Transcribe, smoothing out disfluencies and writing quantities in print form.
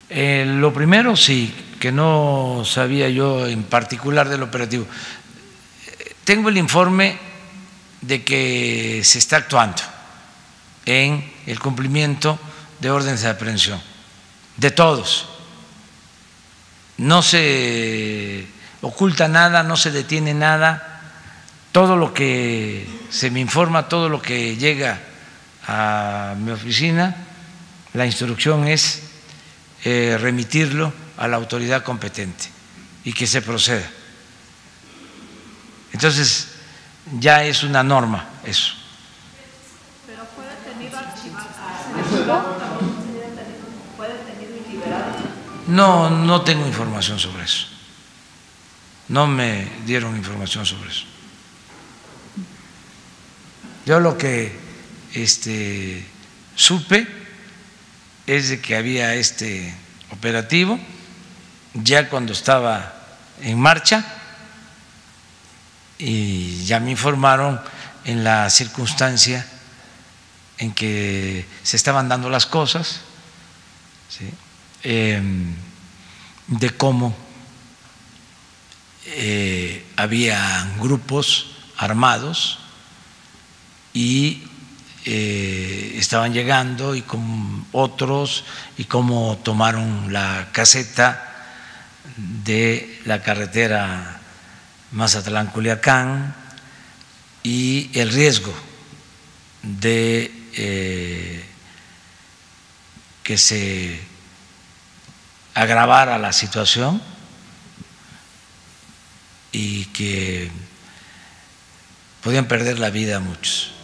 Lo primero, sí, que no sabía yo en particular del operativo. Tengo el informe de que se está actuando en el cumplimiento de órdenes de aprehensión, de todos. No se oculta nada, no se detiene nada. Todo lo que se me informa, todo lo que llega a mi oficina, la instrucción es remitirlo a la autoridad competente y que se proceda. Entonces, ya es una norma eso. ¿Pero fue detenido archivado? ¿Fue detenido y liberado? No, no tengo información sobre eso. No me dieron información sobre eso. Yo lo que supe es de que había este operativo ya cuando estaba en marcha y ya me informaron en la circunstancia en que se estaban dando las cosas, ¿sí? De cómo había grupos armados y estaban llegando y con otros y cómo tomaron la caseta de la carretera Mazatlán-Culiacán y el riesgo de que se agravara la situación y que podían perder la vida muchos.